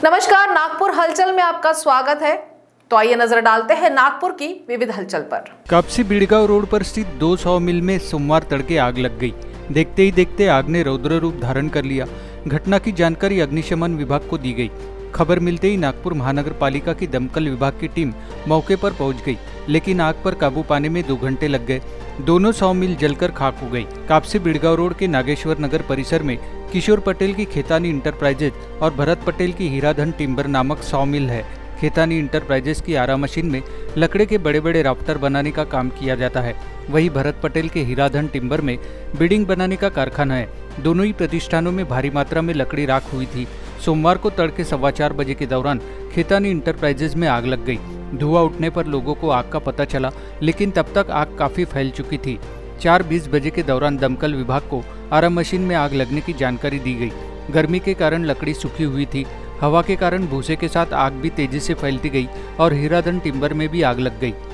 नमस्कार, नागपुर हलचल में आपका स्वागत है। तो आइए नजर डालते हैं नागपुर की विविध हलचल पर। कापसी बिड़गांव रोड पर स्थित 200 मिल में सोमवार तड़के आग लग गई। देखते ही देखते आग ने रौद्र रूप धारण कर लिया। घटना की जानकारी अग्निशमन विभाग को दी गई। खबर मिलते ही नागपुर महानगर पालिका की दमकल विभाग की टीम मौके पर पहुंच गई, लेकिन आग पर काबू पाने में 2 घंटे लग गए। दोनों 100 मिल जलकर खाक हो गई। कापसी बिड़गांव रोड के नागेश्वर नगर परिसर में किशोर पटेल की खेतानी इंटरप्राइजेज और भरत पटेल की हीराधन टिम्बर नामक 100 मिल है। खेतानी इंटरप्राइजेज की आरा मशीन में लकड़े के बड़े बड़े राफ्टर बनाने का काम किया जाता है। वही भरत पटेल के हीराधन टिम्बर में बिल्डिंग बनाने का कारखाना है। दोनों ही प्रतिष्ठानों में भारी मात्रा में लकड़ी राख हुई थी। सोमवार को तड़के 4:15 बजे के दौरान खेतानी इंटरप्राइजेज में आग लग गई। धुआं उठने पर लोगों को आग का पता चला, लेकिन तब तक आग काफी फैल चुकी थी। 4:20 बजे के दौरान दमकल विभाग को आरा मशीन में आग लगने की जानकारी दी गई। गर्मी के कारण लकड़ी सूखी हुई थी। हवा के कारण भूसे के साथ आग भी तेजी से फैलती गई और हीराधन टिम्बर में भी आग लग गई।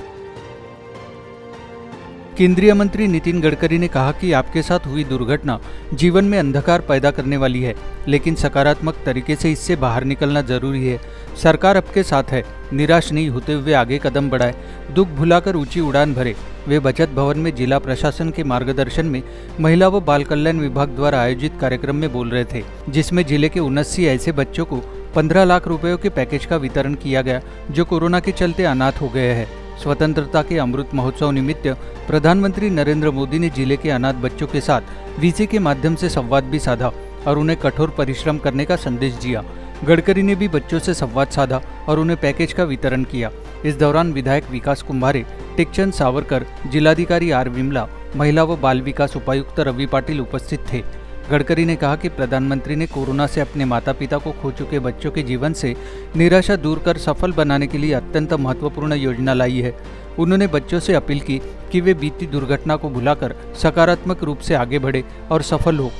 केंद्रीय मंत्री नितिन गडकरी ने कहा कि आपके साथ हुई दुर्घटना जीवन में अंधकार पैदा करने वाली है, लेकिन सकारात्मक तरीके से इससे बाहर निकलना जरूरी है। सरकार आपके साथ है। निराश नहीं होते हुए आगे कदम बढ़ाए, दुख भुलाकर ऊंची उड़ान भरे। वे बचत भवन में जिला प्रशासन के मार्गदर्शन में महिला व बाल कल्याण विभाग द्वारा आयोजित कार्यक्रम में बोल रहे थे, जिसमें जिले के 79 ऐसे बच्चों को 15 लाख रुपयों के पैकेज का वितरण किया गया, जो कोरोना के चलते अनाथ हो गए हैं। स्वतंत्रता के अमृत महोत्सव निमित्त प्रधानमंत्री नरेंद्र मोदी ने जिले के अनाथ बच्चों के साथ वीसी के माध्यम से संवाद भी साधा और उन्हें कठोर परिश्रम करने का संदेश दिया। गडकरी ने भी बच्चों से संवाद साधा और उन्हें पैकेज का वितरण किया। इस दौरान विधायक विकास कुंभारे, टेकचंद सावरकर, जिलाधिकारी आर विमला, महिला व बाल विकास उपायुक्त रवि पाटिल उपस्थित थे। गडकरी ने कहा कि प्रधानमंत्री ने कोरोना से अपने माता पिता को खो चुके बच्चों के जीवन से निराशा दूर कर सफल बनाने के लिए अत्यंत महत्वपूर्ण योजना लाई है। उन्होंने बच्चों से अपील की कि वे बीती दुर्घटना को भुलाकर सकारात्मक रूप से आगे बढ़े और सफल हो।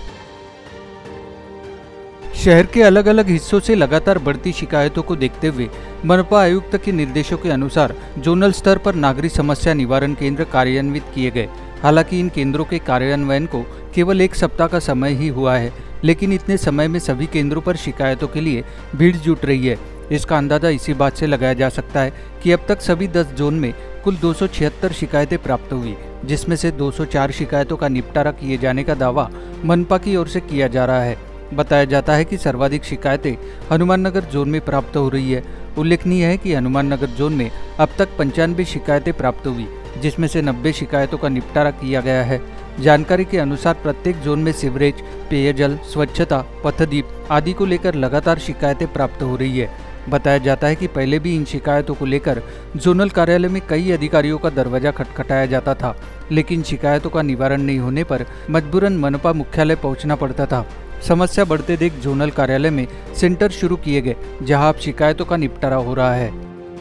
शहर के अलग अलग हिस्सों से लगातार बढ़ती शिकायतों को देखते हुए मनपा आयुक्त के निर्देशों के अनुसार जोनल स्तर पर नागरिक समस्या निवारण केंद्र कार्यान्वित किए गए। हालांकि इन केंद्रों के कार्यान्वयन को केवल 1 सप्ताह का समय ही हुआ है, लेकिन इतने समय में सभी केंद्रों पर शिकायतों के लिए भीड़ जुट रही है। इसका अंदाजा इसी बात से लगाया जा सकता है कि अब तक सभी 10 जोन में कुल 276 शिकायतें प्राप्त हुई, जिसमें से 204 शिकायतों का निपटारा किए जाने का दावा मनपा की ओर से किया जा रहा है। बताया जाता है कि सर्वाधिक शिकायतें हनुमान नगर जोन में प्राप्त हो रही है। उल्लेखनीय है कि हनुमान नगर जोन में अब तक 95 शिकायतें प्राप्त हुई, जिसमें से 90 शिकायतों का निपटारा किया गया है। जानकारी के अनुसार प्रत्येक जोन में सीवरेज, पेयजल, स्वच्छता, पथदीप आदि को लेकर लगातार शिकायतें प्राप्त हो रही है। बताया जाता है कि पहले भी इन शिकायतों को लेकर जोनल कार्यालय में कई अधिकारियों का दरवाजा खटखटाया जाता था, लेकिन शिकायतों का निवारण नहीं होने पर मजबूरन मनपा मुख्यालय पहुंचना पड़ता था। समस्या बढ़ते देख जोनल कार्यालय में सेंटर शुरू किए गए, जहां अब शिकायतों का निपटारा हो रहा है।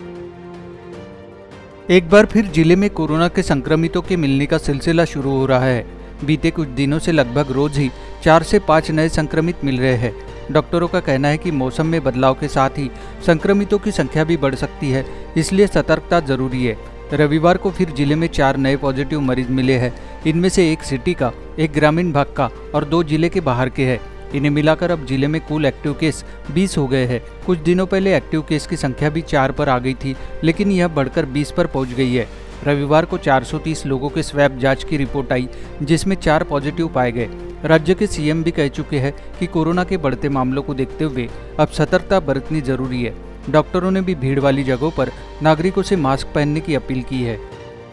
एक बार फिर जिले में कोरोना के संक्रमितों के मिलने का सिलसिला शुरू हो रहा है। बीते कुछ दिनों से लगभग रोज ही 4 से 5 नए संक्रमित मिल रहे हैं। डॉक्टरों का कहना है कि मौसम में बदलाव के साथ ही संक्रमितों की संख्या भी बढ़ सकती है, इसलिए सतर्कता जरूरी है। रविवार को फिर जिले में 4 नए पॉजिटिव मरीज मिले हैं। इनमें से 1 सिटी का, 1 ग्रामीण भाग का और 2 जिले के बाहर के हैं। इन्हें मिलाकर अब जिले में कुल एक्टिव केस 20 हो गए हैं। कुछ दिनों पहले एक्टिव केस की संख्या भी 4 पर आ गई थी, लेकिन यह बढ़कर 20 पर पहुंच गई है। रविवार को 430 लोगों के स्वैब जांच की रिपोर्ट आई, जिसमें 4 पॉजिटिव पाए गए। राज्य के सीएम भी कह चुके हैं कि कोरोना के बढ़ते मामलों को देखते हुए अब सतर्कता बरतनी जरूरी है। डॉक्टरों ने भी भीड़ वाली जगहों पर नागरिकों से मास्क पहनने की अपील की है।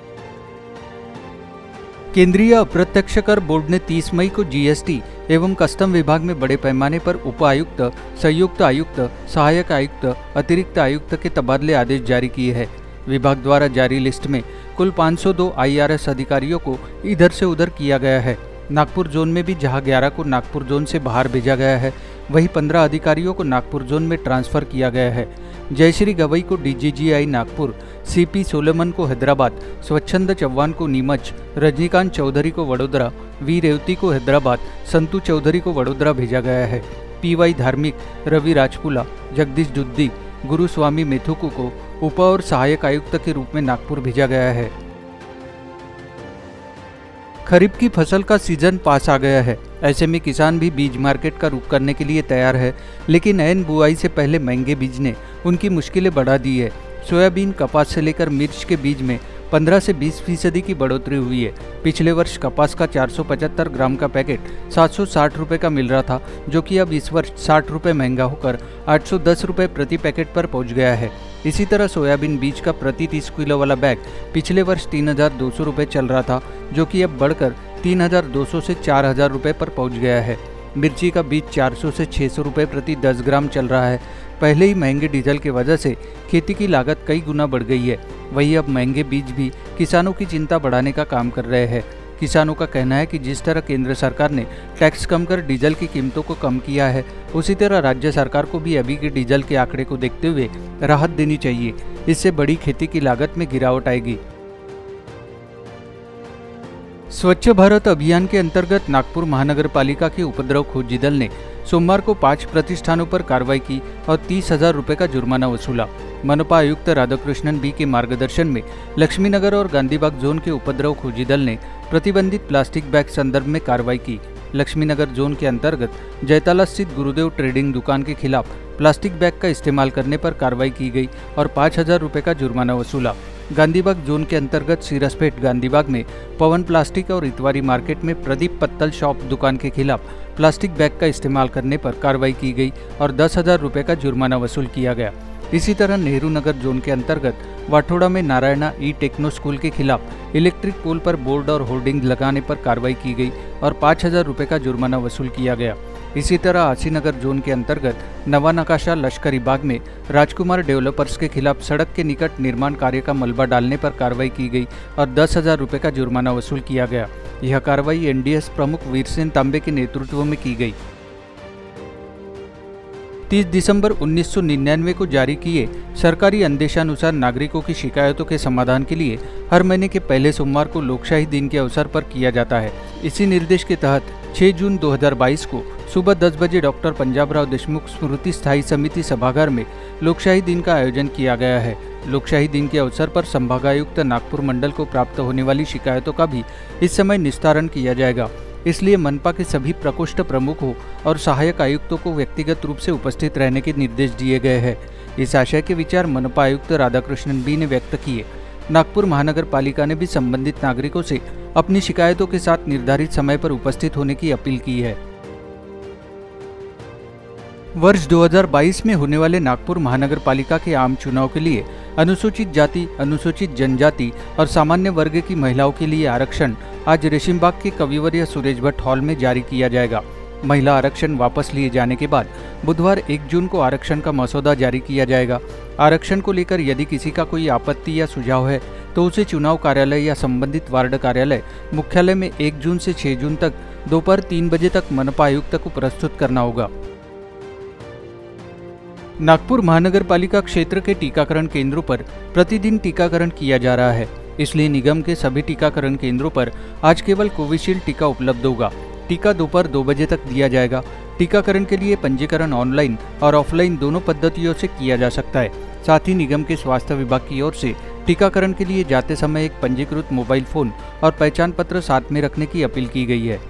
केंद्रीय अप्रत्यक्ष कर बोर्ड ने 30 मई को जीएसटी एवं कस्टम विभाग में बड़े पैमाने पर उपायुक्त, संयुक्त आयुक्त, सहायक आयुक्त, अतिरिक्त आयुक्त के तबादले आदेश जारी किए हैं। विभाग द्वारा जारी लिस्ट में कुल 502 IRS अधिकारियों को इधर से उधर किया गया है। नागपुर जोन में भी जहां 11 को नागपुर जोन से बाहर भेजा गया है, वहीं 15 अधिकारियों को नागपुर जोन में ट्रांसफर किया गया है। जयश्री गवई को DGGI नागपुर, CP सोलेमन को हैदराबाद, स्वच्छंद चौहान को नीमच, रजनीकांत चौधरी को वडोदरा, वी रेवती को हैदराबाद, संतू चौधरी को वडोदरा भेजा गया है। PY धार्मिक, रवि राजपुला, जगदीश दुद्दी, गुरुस्वामी मेथुकू को उप और सहायक आयुक्त के रूप में नागपुर भेजा गया है। खरीफ की फसल का सीजन पास आ गया है। ऐसे में किसान भी बीज मार्केट का रुख करने के लिए तैयार है, लेकिन ऐन बुआई से पहले महंगे बीज ने उनकी मुश्किलें बढ़ा दी है। सोयाबीन, कपास से लेकर मिर्च के बीज में 15 से 20% की बढ़ोतरी हुई है। पिछले वर्ष कपास का 475 ग्राम का पैकेट 760 रुपये का मिल रहा था, जो कि अब इस वर्ष 60 रुपये महंगा होकर 810 रुपये प्रति पैकेट पर पहुंच गया है। इसी तरह सोयाबीन बीज का प्रति 30 किलो वाला बैग पिछले वर्ष 3200 रुपये चल रहा था, जो कि अब बढ़कर 3200 से 4000 रुपये पर पहुँच गया है। मिर्ची का बीज 400 से 600 रुपये प्रति 10 ग्राम चल रहा है। पहले ही महंगे डीजल की वजह से खेती की लागत कई गुना बढ़ गई है। वहीं अब महंगे बीज भी किसानों की चिंता बढ़ाने का काम कर रहे हैं। किसानों का कहना है कि जिस तरह केंद्र सरकार ने टैक्स कम कर डीजल की कीमतों को कम किया है, उसी तरह राज्य सरकार को भी अभी के डीजल के आंकड़े को देखते हुए राहत देनी चाहिए। इससे बड़ी खेती की लागत में गिरावट आएगी। स्वच्छ भारत अभियान के अंतर्गत नागपुर महानगर पालिका के उपद्रव खोजी दल ने सोमवार को 5 प्रतिष्ठानों पर कार्रवाई की और 30,000 रुपये का जुर्माना वसूला। मनपा आयुक्त राधाकृष्णन बी के मार्गदर्शन में लक्ष्मीनगर और गांधीबाग जोन के उपद्रव खोजी दल ने प्रतिबंधित प्लास्टिक बैग संदर्भ में कार्रवाई की। लक्ष्मीनगर जोन के अंतर्गत जयताला स्थित गुरुदेव ट्रेडिंग दुकान के खिलाफ प्लास्टिक बैग का इस्तेमाल करने पर कार्रवाई की गई और 5,000 रुपये का जुर्माना वसूला। गांधीबाग जोन के अंतर्गत सिरसपेट गांधीबाग में पवन प्लास्टिक और इतवारी मार्केट में प्रदीप पत्तल शॉप दुकान के खिलाफ प्लास्टिक बैग का इस्तेमाल करने पर कार्रवाई की गई और 10,000 रुपये का जुर्माना वसूल किया गया। इसी तरह नेहरू नगर जोन के अंतर्गत वाठोड़ा में नारायणा ई टेक्नो स्कूल के खिलाफ इलेक्ट्रिक पोल पर बोर्ड और होर्डिंग लगाने पर कार्रवाई की गई और 5,000 रुपये का जुर्माना वसूल किया गया। इसी तरह आसीनगर जोन के अंतर्गत नवा नकाशा लश्करी बाग में राजकुमार डेवलपर्स के खिलाफ सड़क के निकट निर्माण कार्य का मलबा डालने पर कार्रवाई की गई और 10,000 रुपये का जुर्माना वसूल किया गया। यह कार्रवाई एनडीएस प्रमुख वीरसेन तांबे के नेतृत्व में की गई। 30 दिसंबर 1999 को जारी किए सरकारी आदेशानुसार नागरिकों की शिकायतों के समाधान के लिए हर महीने के पहले सोमवार को लोकशाही दिन के अवसर पर किया जाता है। इसी निर्देश के तहत 6 जून 2022 को सुबह 10 बजे डॉक्टर पंजाबराव देशमुख स्मृति स्थायी समिति सभागार में लोकशाही दिन का आयोजन किया गया है। लोकशाही दिन के अवसर पर संभागायुक्त नागपुर मंडल को प्राप्त होने वाली शिकायतों का भी इस समय निस्तारण किया जाएगा। इसलिए मनपा के सभी प्रकोष्ठ प्रमुखों और सहायक आयुक्तों को व्यक्तिगत रूप से उपस्थित रहने के निर्देश दिए गए हैं। इस आशय के विचार मनपा आयुक्त राधाकृष्णन बी ने व्यक्त किए। नागपुर महानगर पालिका ने भी संबंधित नागरिकों से अपनी शिकायतों के साथ निर्धारित समय पर उपस्थित होने की अपील की है। वर्ष 2022 में होने वाले नागपुर महानगर पालिका के आम चुनाव के लिए अनुसूचित जाति, अनुसूचित जनजाति और सामान्य वर्ग की महिलाओं के लिए आरक्षण आज रेशिमबाग के कविवर्य सुरेश भट्ट हॉल में जारी किया जाएगा। महिला आरक्षण वापस लिए जाने के बाद बुधवार 1 जून को आरक्षण का मसौदा जारी किया जाएगा। आरक्षण को लेकर यदि किसी का कोई आपत्ति या सुझाव है तो उसे चुनाव कार्यालय या संबंधित वार्ड कार्यालय मुख्यालय में 1 जून से 6 जून तक दोपहर 3 बजे तक मनपा आयुक्त को प्रस्तुत करना होगा। नागपुर महानगर पालिका क्षेत्र के टीकाकरण केंद्रों पर प्रतिदिन टीकाकरण किया जा रहा है, इसलिए निगम के सभी टीकाकरण केंद्रों पर आज केवल कोविशील्ड टीका उपलब्ध होगा। टीका दोपहर 2 बजे तक दिया जाएगा। टीकाकरण के लिए पंजीकरण ऑनलाइन और ऑफलाइन दोनों पद्धतियों से किया जा सकता है। साथ ही निगम के स्वास्थ्य विभाग की ओर से टीकाकरण के लिए जाते समय एक पंजीकृत मोबाइल फोन और पहचान पत्र साथ में रखने की अपील की गई है।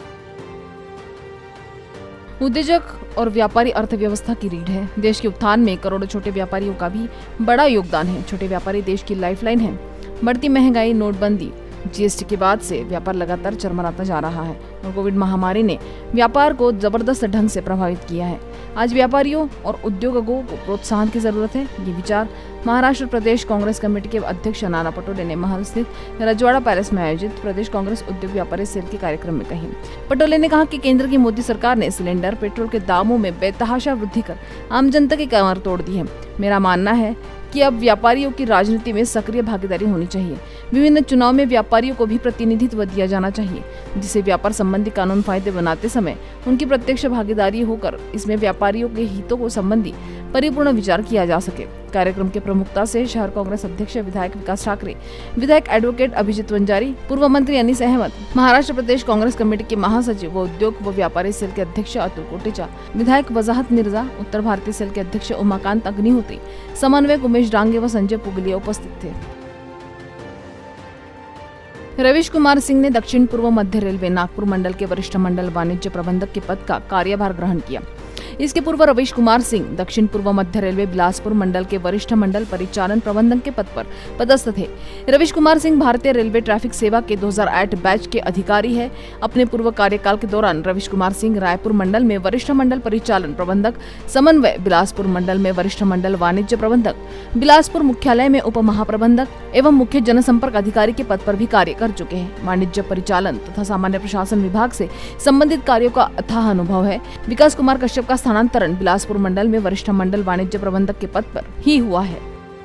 उद्योजक और व्यापारी अर्थव्यवस्था की रीढ़ है। देश के उत्थान में करोड़ों छोटे व्यापारियों का भी बड़ा योगदान है। छोटे व्यापारी देश की लाइफलाइन है। बढ़ती महंगाई, नोटबंदी, जीएसटी के बाद से व्यापार लगातार चरमराता जा रहा है और कोविड महामारी ने व्यापार को जबरदस्त ढंग से प्रभावित किया है। आज व्यापारियों और उद्योगों को प्रोत्साहन की जरूरत है। ये विचार महाराष्ट्र प्रदेश कांग्रेस कमेटी के अध्यक्ष नाना पटोले ने महल स्थित रजवाड़ा पैलेस में आयोजित प्रदेश कांग्रेस उद्योग व्यापारी सेल के कार्यक्रम में कही। पटोले ने कहा कि केंद्र की मोदी सरकार ने सिलेंडर, पेट्रोल के दामों में बेतहाशा वृद्धि कर आम जनता की कमर तोड़ दी है। मेरा मानना है कि अब व्यापारियों की राजनीति में सक्रिय भागीदारी होनी चाहिए। विभिन्न चुनाव में व्यापारियों को भी प्रतिनिधित्व दिया जाना चाहिए, जिससे व्यापार संबंधी कानून कायदे बनाते समय उनकी प्रत्यक्ष भागीदारी होकर इसमें व्यापारियों के हितों को संबंधी परिपूर्ण विचार किया जा सके। कार्यक्रम के प्रमुखता से शहर कांग्रेस अध्यक्ष विधायक विकास ठाकरे, विधायक एडवोकेट अभिजीत वंजारी, पूर्व मंत्री अनीस अहमद, महाराष्ट्र प्रदेश कांग्रेस कमेटी के महासचिव व उद्योग व व्यापारी सेल के अध्यक्ष अतुल कोटेचा, विधायक वजाहत मिर्जा, उत्तर भारतीय सेल के अध्यक्ष उमाकांत अग्निहोत्री, समन्वयक उमेश डांगे व संजय पुगलिया उपस्थित थे। रवीश कुमार सिंह ने दक्षिण पूर्व मध्य रेलवे नागपुर मंडल के वरिष्ठ मंडल वाणिज्य प्रबंधक के पद का कार्यभार ग्रहण किया। इसके पूर्व रवीश कुमार सिंह दक्षिण पूर्व मध्य रेलवे बिलासपुर मंडल के वरिष्ठ मंडल परिचालन प्रबंधक के पद पर पदस्थ थे। रवीश कुमार सिंह भारतीय रेलवे ट्रैफिक सेवा के 2008 बैच के अधिकारी है। अपने पूर्व कार्यकाल के दौरान रवीश कुमार सिंह रायपुर मंडल में वरिष्ठ मंडल परिचालन प्रबंधक, समन्वय बिलासपुर मंडल में वरिष्ठ मंडल वाणिज्य प्रबंधक, बिलासपुर मुख्यालय में उप महाप्रबंधक एवं मुख्य जनसंपर्क अधिकारी के पद पर भी कार्य कर चुके हैं। वाणिज्य परिचालन तथा सामान्य प्रशासन विभाग से संबंधित कार्यों का अथाह अनुभव है। विकास कुमार कश्यप का स्थानांतरण बिलासपुर मंडल में वरिष्ठ मंडल वाणिज्य प्रबंधक के पद पर ही हुआ है।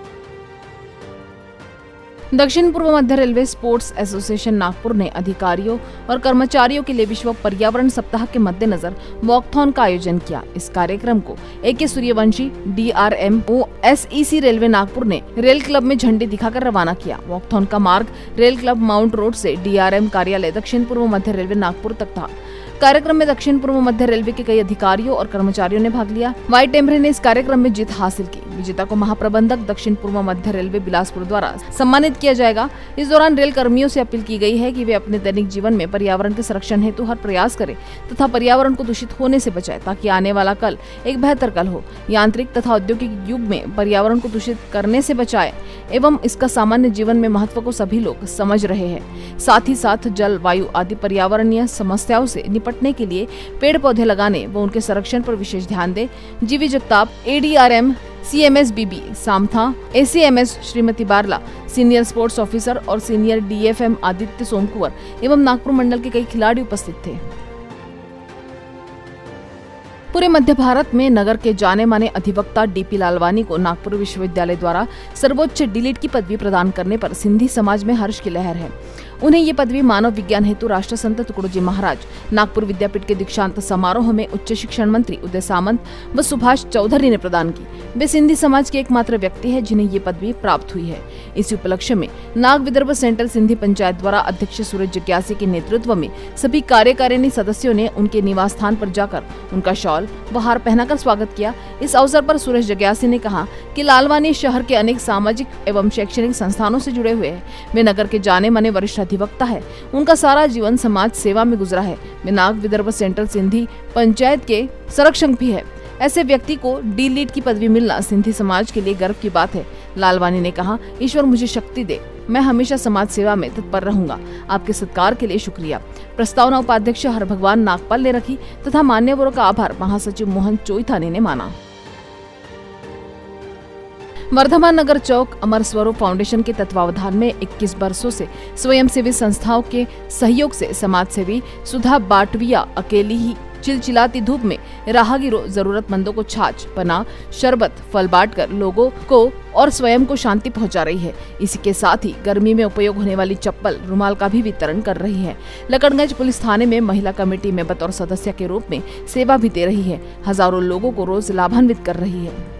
दक्षिण पूर्व मध्य रेलवे स्पोर्ट्स एसोसिएशन नागपुर ने अधिकारियों और कर्मचारियों के लिए विश्व पर्यावरण सप्ताह के मद्देनजर वॉकथॉन का आयोजन किया। इस कार्यक्रम को AK Suryavanshi, DRMO SEC railway Nagpur ने रेल क्लब में झंडी दिखाकर रवाना किया। वॉकथॉन का मार्ग रेल क्लब माउंट रोड से DRM कार्यालय दक्षिण पूर्व मध्य रेलवे नागपुर तक था। कार्यक्रम में दक्षिण पूर्व मध्य रेलवे के कई अधिकारियों और कर्मचारियों ने भाग लिया। व्हाइट टेम्बरे ने इस कार्यक्रम में जीत हासिल की। विजेता को महाप्रबंधक दक्षिण पूर्व मध्य रेलवे बिलासपुर द्वारा सम्मानित किया जाएगा। इस दौरान रेल कर्मियों से अपील की गई है कि वे अपने दैनिक जीवन में पर्यावरण के संरक्षण हेतु हर प्रयास करें तथा पर्यावरण को दूषित होने से बचाएं, ताकि आने वाला कल एक बेहतर कल हो। यांत्रिक तथा औद्योगिक युग में पर्यावरण को दूषित करने से बचाएं एवं इसका सामान्य जीवन में महत्व को सभी लोग समझ रहे हैं। साथ ही साथ जल, वायु आदि पर्यावरणीय समस्याओं से निपटने के लिए पेड़ पौधे लगाने व उनके संरक्षण पर विशेष ध्यान दें। G V Jagtap, ADRM CMS BB Samtha, ACMS Shrimati Barla, senior sports officer और सीनियर DFM आदित्य सोमकुवर एवं नागपुर मंडल के कई खिलाड़ी उपस्थित थे। पूरे मध्य भारत में नगर के जाने माने अधिवक्ता DP लालवानी को नागपुर विश्वविद्यालय द्वारा सर्वोच्च D.Litt की पदवी प्रदान करने पर सिंधी समाज में हर्ष की लहर है। उन्हें ये पदवी मानव विज्ञान हेतु राष्ट्र संत तुकडोजी महाराज नागपुर विद्यापीठ के दीक्षांत समारोह में उच्च शिक्षण मंत्री उदय सामंत व सुभाष चौधरी ने प्रदान की। वे सिंधी समाज के एकमात्र व्यक्ति है जिन्हें ये पदवी प्राप्त हुई है। इसी उपलक्ष्य में नाग विदर्भ सेंट्रल सिंधी पंचायत द्वारा अध्यक्ष सूरज जग्यासी के नेतृत्व में सभी कार्यकारिणी सदस्यों ने उनके निवास स्थान पर जाकर उनका शॉल व हार पहनाकर स्वागत किया। इस अवसर पर सूरज जग्यासी ने कहा कि लालवानी शहर के अनेक सामाजिक एवं शैक्षणिक संस्थानों से जुड़े हुए हैं। वे नगर के जाने माने वरिष्ठ अधिवक्ता है। उनका सारा जीवन समाज सेवा में गुजरा है। वे नाग विदर्भ सेंट्रल सिंधी पंचायत के संरक्षक भी है। ऐसे व्यक्ति को D.Litt की पदवी मिलना सिंधी समाज के लिए गर्व की बात है। लालवानी ने कहा, ईश्वर मुझे शक्ति दे, मैं हमेशा समाज सेवा में तत्पर रहूंगा। आपके सत्कार के लिए शुक्रिया। प्रस्तावना उपाध्यक्ष हरभगवान नागपाल ने रखी तथा मान्यवरों का आभार महासचिव मोहन चोईथानी ने माना। वर्धमान नगर चौक अमर स्वरूप फाउंडेशन के तत्वावधान में 21 वर्षों से स्वयंसेवी संस्थाओं के सहयोग से समाज सेवी सुधा बाटविया अकेली ही चिलचिलाती धूप में राहगीरों, जरूरतमंदों को छाछ, पना, शरबत, फल बांटकर लोगों को और स्वयं को शांति पहुंचा रही है। इसी के साथ ही गर्मी में उपयोग होने वाली चप्पल, रुमाल का भी वितरण कर रही है। लकड़गंज पुलिस थाने में महिला कमेटी में बतौर सदस्य के रूप में सेवा भी दे रही है। हजारों लोगों को रोज लाभान्वित कर रही है।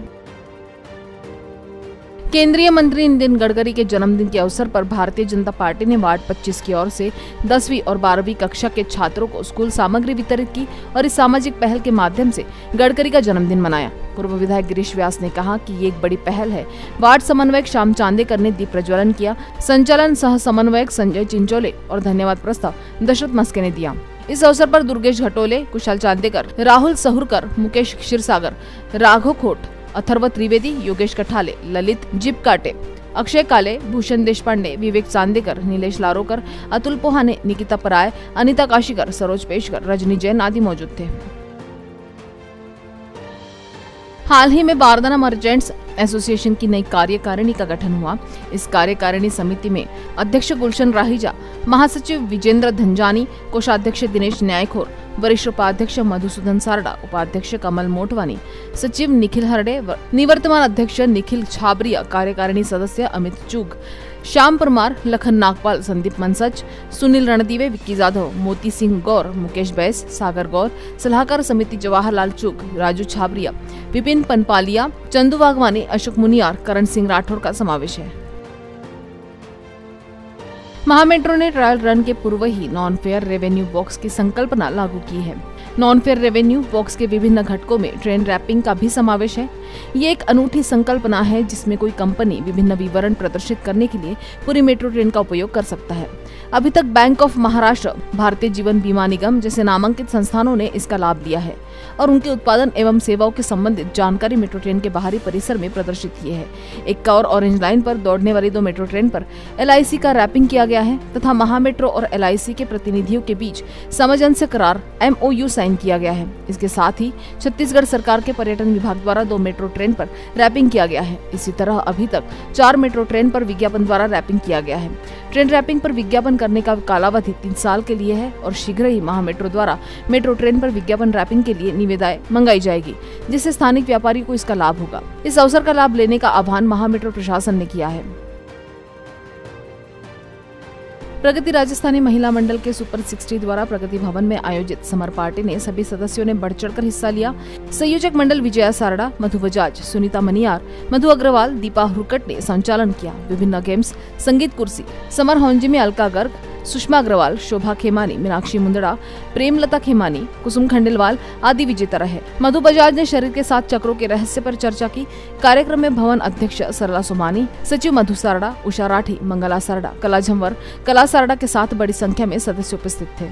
केंद्रीय मंत्री नितिन गडकरी के जन्मदिन के अवसर पर भारतीय जनता पार्टी ने वार्ड 25 की ओर से 10वीं और 12वीं कक्षा के छात्रों को स्कूल सामग्री वितरित की और इस सामाजिक पहल के माध्यम से गडकरी का जन्मदिन मनाया। पूर्व विधायक गिरीश व्यास ने कहा कि ये एक बड़ी पहल है। वार्ड समन्वयक श्याम चांदेकर ने दीप प्रज्वलन किया। संचालन सह समन्वयक संजय चिंचोले और धन्यवाद प्रस्ताव दशरथ मस्के ने दिया। इस अवसर पर दुर्गेश घटोले, कुशाल चांदेकर, राहुल सहुरकर, मुकेश क्षीरसागर, राघव खोट, अथर्व त्रिवेदी, योगेश कठाले, ललित जिपकाटे, अक्षय काले, भूषण देशपांडे, विवेक चांदेकर, नीलेश लारोकर, अतुल पोहाने, निकिता पराय, अनिता काशीकर, सरोज पेशकर, रजनी जैन आदि मौजूद थे। हाल ही में बारदाना मर्चेंट्स एसोसिएशन की नई कार्यकारिणी का गठन हुआ। इस कार्यकारिणी समिति में अध्यक्ष गुलशन राहीजा, महासचिव विजेंद्र धनजानी, कोषाध्यक्ष दिनेश न्यायखोर, वरिष्ठ उपाध्यक्ष मधुसूदन सारडा, उपाध्यक्ष कमल मोटवानी, सचिव निखिल हरडे, निवर्तमान अध्यक्ष निखिल छाबरिया, कार्यकारिणी सदस्य अमित चूग, श्याम परमार, लखन नागपाल, संदीप मनसच, सुनील रणदीवे, विक्की जाधव, मोती सिंह गौर, मुकेश बैस, सागर गौर, सलाहकार समिति जवाहरलाल चूग, राजू छाबरिया, विपिन पनपालिया, चंदू वाघवानी, अशोक मुनियार, करण सिंह राठौर का समावेश है। महामेट्रो ने ट्रायल रन के पूर्व ही नॉन फेयर रेवेन्यू बॉक्स की संकल्पना लागू की है। नॉन फेयर रेवेन्यू बॉक्स के विभिन्न घटकों में ट्रेन रैपिंग का भी समावेश है। ये एक अनूठी संकल्पना है जिसमें कोई कंपनी विभिन्न विवरण प्रदर्शित करने के लिए पूरी मेट्रो ट्रेन का उपयोग कर सकता है। अभी तक बैंक ऑफ महाराष्ट्र, भारतीय जीवन बीमा निगम जैसे नामांकित संस्थानों ने इसका लाभ लिया है और उनके उत्पादन एवं सेवाओं के संबंधित जानकारी मेट्रो ट्रेन के बाहरी परिसर में प्रदर्शित की है। एक और ऑरेंज लाइन पर दौड़ने वाली 2 मेट्रो ट्रेन पर LIC का रैपिंग किया गया है तथा महामेट्रो और LIC के प्रतिनिधियों के बीच समझ से करार MOU साइन किया गया है। इसके साथ ही छत्तीसगढ़ सरकार के पर्यटन विभाग द्वारा 2 मेट्रो ट्रेन पर रैपिंग किया गया है। इसी तरह अभी तक 4 मेट्रो ट्रेन पर विज्ञापन द्वारा रैपिंग किया गया है। ट्रेन रैपिंग पर विज्ञापन करने का कालावधि 3 साल के लिए है और शीघ्र ही महामेट्रो द्वारा मेट्रो ट्रेन पर विज्ञापन रैपिंग के लिए निविदाएं मंगाई जाएगी, जिससे स्थानिक व्यापारियों को इसका लाभ होगा। इस अवसर का लाभ लेने का आह्वान महामेट्रो प्रशासन ने किया है। प्रगति राजस्थानी महिला मंडल के सुपर 60 द्वारा प्रगति भवन में आयोजित समर पार्टी ने सभी सदस्यों ने बढ़ चढ़कर हिस्सा लिया। संयोजक मंडल विजया सारड़ा, मधु बजाज, सुनीता मनियार, मधु अग्रवाल, दीपा हुरकट ने संचालन किया। विभिन्न गेम्स, संगीत कुर्सी, समर हौंजी में अलका गर्ग, सुषमा अग्रवाल, शोभा खेमानी, मीनाक्षी मुंदड़ा, प्रेमलता खेमानी, कुसुम खंडेलवाल आदि विजेता रहे। मधु बजाज ने शरीर के 7 चक्रों के रहस्य पर चर्चा की। कार्यक्रम में भवन अध्यक्ष सरला सोमानी, सचिव मधु सारड़ा, उषा राठी, मंगला सारड़ा, कला झंवर, कला सारड़ा के साथ बड़ी संख्या में सदस्य उपस्थित थे।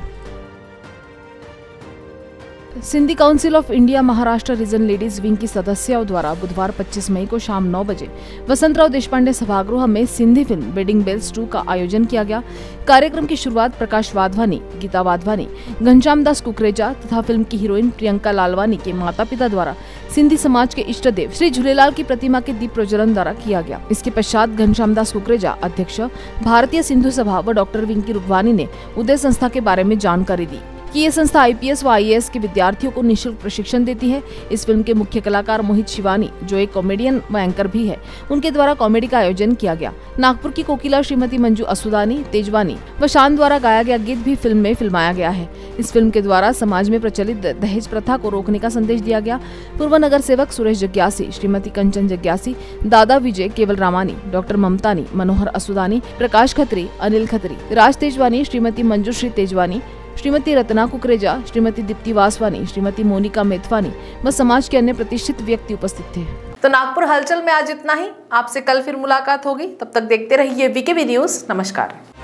Sindhi council of India Maharashtra region ladies wing की सदस्यों द्वारा बुधवार 25 मई को शाम 9 बजे वसंतराव देशपांडे सभागृह में सिंधी फिल्म वेडिंग बेल्स 2 का आयोजन किया गया। कार्यक्रम की शुरुआत प्रकाश वाधवानी, गीता वाधवानी, घनश्याम दास कुकरेजा तथा फिल्म की हीरोइन प्रियंका लालवानी के माता पिता द्वारा सिंधी समाज के इष्ट देव श्री झूलेलाल की प्रतिमा के दीप प्रज्वलन द्वारा किया गया। इसके पश्चात घनश्याम दास कुकरेजा, अध्यक्ष भारतीय सिंधु सभा व डॉक्टर विंकी रुगवानी ने उदय संस्था के बारे में जानकारी दी कि ये संस्था IPS व IAS के विद्यार्थियों को निःशुल्क प्रशिक्षण देती है। इस फिल्म के मुख्य कलाकार मोहित शिवानी, जो एक कॉमेडियन व एंकर भी है, उनके द्वारा कॉमेडी का आयोजन किया गया। नागपुर की कोकिला श्रीमती मंजू असुदानी, तेजवानी व शान द्वारा गाया गया गीत भी फिल्म में फिल्माया गया है। इस फिल्म के द्वारा समाज में प्रचलित दहेज प्रथा को रोकने का संदेश दिया गया। पूर्व नगर सेवक सुरेश जग्यासी, श्रीमती कंचन जग्यासी, दादा विजय केवल रामानी, डॉक्टर ममतानी, मनोहर असुदानी, प्रकाश खत्री, अनिल खत्री, राज तेजवानी, श्रीमती मंजूश्री तेजवानी, श्रीमती रत्ना कुकरेजा, श्रीमती दीप्ति वासवानी, श्रीमती मोनिका मेथवानी व समाज के अन्य प्रतिष्ठित व्यक्ति उपस्थित थे। तो नागपुर हलचल में आज इतना ही। आपसे कल फिर मुलाकात होगी। तब तक देखते रहिए VKB न्यूज। नमस्कार।